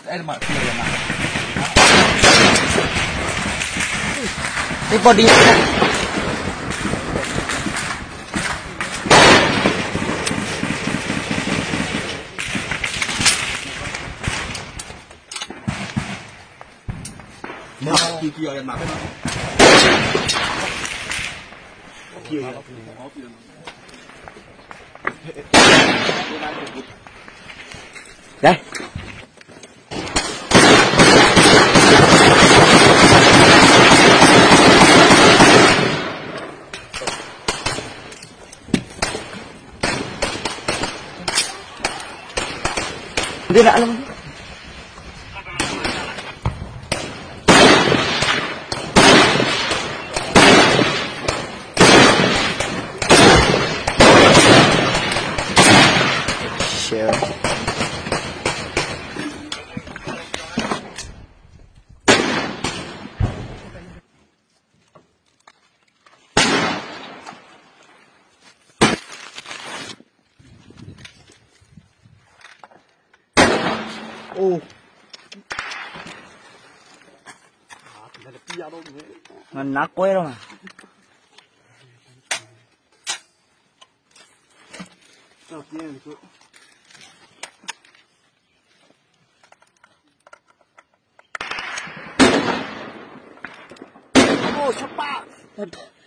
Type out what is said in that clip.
mà kia mà cái body nó kia yang makan kia đây dia nak lagi share Nggak kue dong. Oh, cepat.